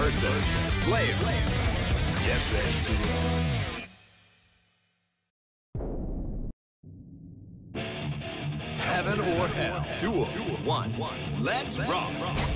versus Slayer. Get ready to roll. Heaven or hell. Duel 1. Let's rock.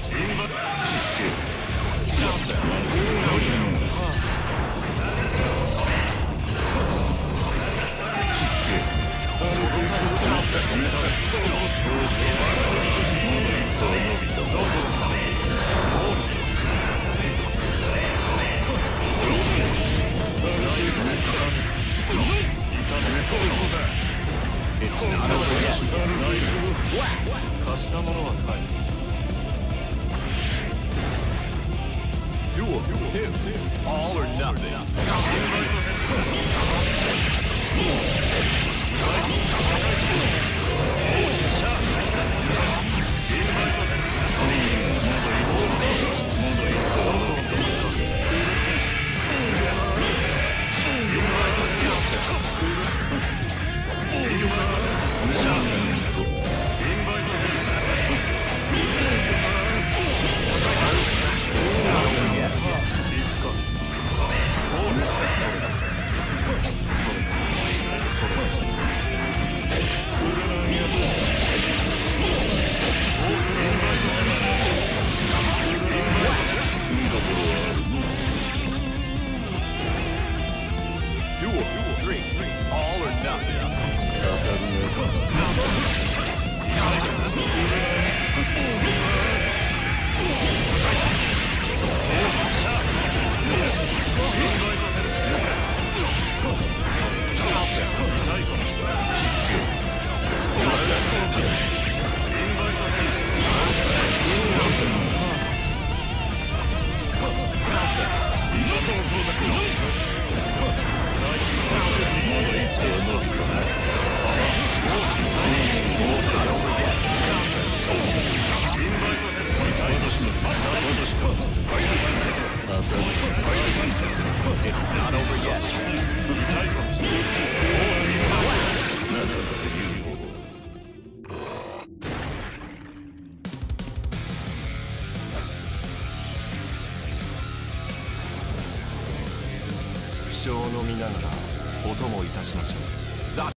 It's not over yet. Slap. 貸したものは返す。Duel 2. All or nothing. Duel 3. All or nothing. It's not over yet. 負傷の身ながらお供いたしましょう。